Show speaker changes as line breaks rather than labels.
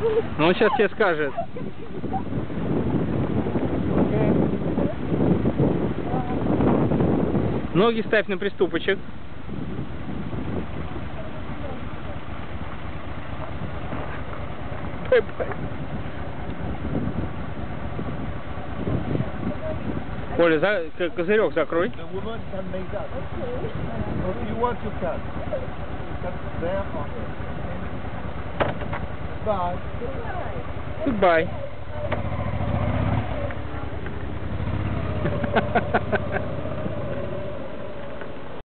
Ну, он сейчас тебе скажет. Ноги ставь на приступочек. Бай-бай. Оля, козырек закрой. Goodbye.